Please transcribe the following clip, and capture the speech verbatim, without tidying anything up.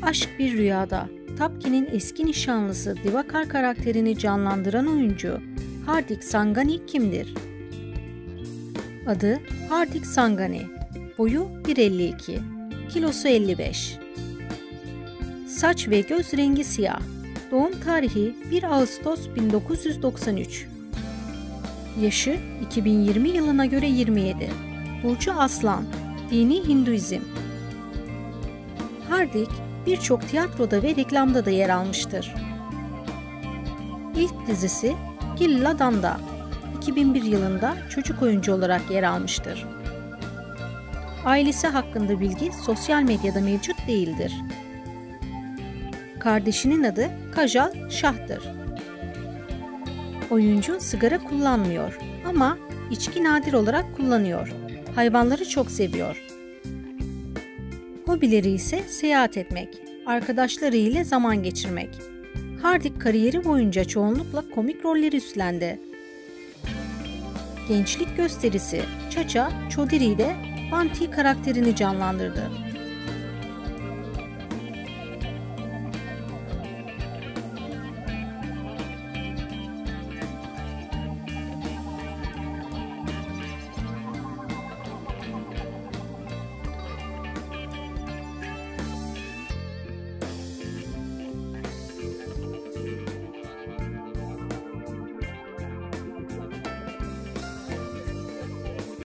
Aşk Bir Rüyada Tapki'nin eski nişanlısı Divakar karakterini canlandıran oyuncu Hardik Sangani kimdir? Adı Hardik Sangani, boyu bir elli iki, kilosu elli beş. Saç ve göz rengi siyah, doğum tarihi bir Ağustos bin dokuz yüz doksan üç. Yaşı iki bin yirmi yılına göre yirmi yedi. Burcu Aslan, dini Hinduizm. Hardik birçok tiyatroda ve reklamda da yer almıştır. İlk dizisi Gilla Danda, iki bin bir yılında çocuk oyuncu olarak yer almıştır. Ailesi hakkında bilgi sosyal medyada mevcut değildir. Kardeşinin adı Kajal Shah'tır. Oyuncu sigara kullanmıyor ama içki nadir olarak kullanıyor. Hayvanları çok seviyor. Hobileri ise seyahat etmek, arkadaşları ile zaman geçirmek. Hardik kariyeri boyunca çoğunlukla komik rolleri üstlendi. Gençlik gösterisi Chacha Chaudhary'de Banti karakterini canlandırdı.